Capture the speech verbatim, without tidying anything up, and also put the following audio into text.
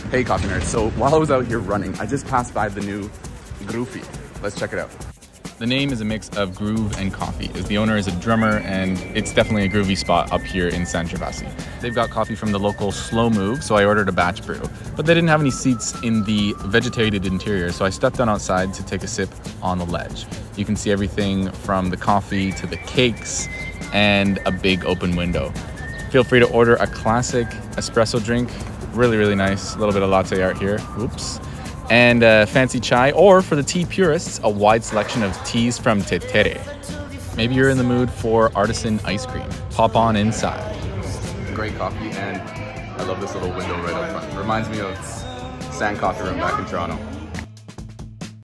Hey Coffee Nerds, so while I was out here running, I just passed by the new Groovy. Let's check it out. The name is a mix of groove and coffee, as the owner is a drummer, and it's definitely a groovy spot up here in San Gervasi. They've got coffee from the local Slow Move, so I ordered a batch brew. But they didn't have any seats in the vegetated interior, so I stepped down outside to take a sip on the ledge. You can see everything from the coffee to the cakes and a big open window. Feel free to order a classic espresso drink. Really, really nice. A little bit of latte art here. Oops. And uh, fancy chai, or for the tea purists, a wide selection of teas from Tetere. Maybe you're in the mood for artisan ice cream. Pop on inside. Great coffee, and I love this little window right up front. Reminds me of San Coffee Room back in Toronto.